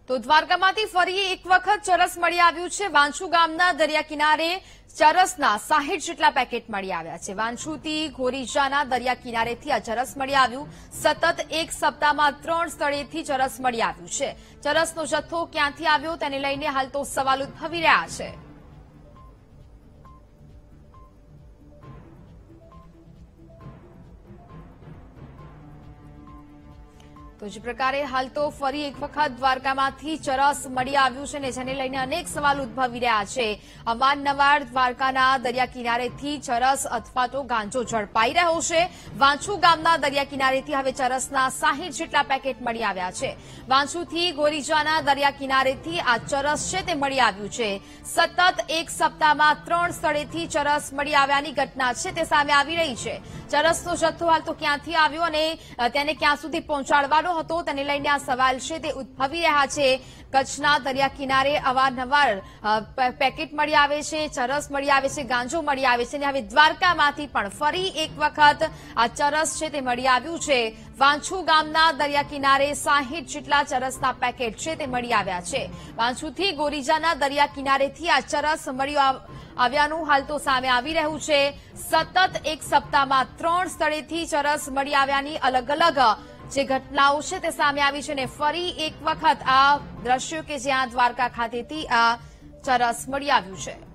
તો દ્વારકામાંથી ફરી એક વખત ચરસ મળી આવ્યું છે। વાંછુ ગામના દરિયા કિનારે ચરસના 60 જેટલા પેકેટ મળી આવ્યા છે। વાંછુથી ગોરીજાના દરિયા કિનારેથી આ ચરસ મળી આવ્યું। સતત એક સપ્તાહમાં 3 સ્થળેથી ચરસ મળી આવ્યું છે। ચરસનો જથ્થો ક્યાંથી આવ્યો તેને લઈને હાલ તો સવાલ ઉદ્ભવી રહ્યા છે। તો જે પ્રકારે હાલ તો ફરી એક વખત દ્વારકામાંથી ચરસ મળી આવ્યું છે ને જેને લઈને અનેક સવાલ ઉદ્ભવી રહ્યા છે। અવારનવાર દ્વારકાના દરિયા કિનારેથી ચરસ અથવા તો ગાંજો ઝડપાઈ રહ્યો છે। વાંછુ ગામના દરિયા કિનારેથી હવે ચરસના 60 જેટલા પેકેટ મળી આવ્યા છે। વાંછુથી ગોરીજાના દરિયા કિનારેથી આ ચરસ છે તે મળી આવ્યું છે। સતત એક સપ્તાહમાં 3 સ્થળેથી ચરસ મળી આવ્યાની ઘટના છે તે સામે આવી રહી છે। ચરસનો જથ્થો હાલ તો ક્યાંથી આવ્યો અને તેને ક્યાં સુધી પહોંચાડવાનો હતો તેને લઈને આ સવાલ છે તે ઉદ્ભવી રહ્યા છે। કચ્છના દરિયા કિનારે અવારનવાર પેકેટ મળી આવે છે, ચરસ મળી આવે છે, ગાંજો મળી આવે છે અને હવે દ્વારકામાંથી પણ ફરી એક વખત આ ચરસ છે તે મળી આવ્યું છે। વાંછુ ગામના દરિયા કિનારે 60 જેટલા ચરસના પેકેટ છે તે મળી આવ્યા છે। વાંછુથી ગોરીજાના દરિયા કિનારેથી આ ચરસ મળી આવ્યાનું હાલ તો સામે આવી રહ્યું છે। સતત એક સપ્તાહમાં 3 સ્થળેથી ચરસ મળી આવ્યાની અલગ અલગ જે ઘટનાઓ છે તે સામે આવી છે અને ફરી એક વખત આ દ્રશ્યો કે જ્યાં દ્વારકા ખાતેથી આ ચરસ મળી આવ્યું છે।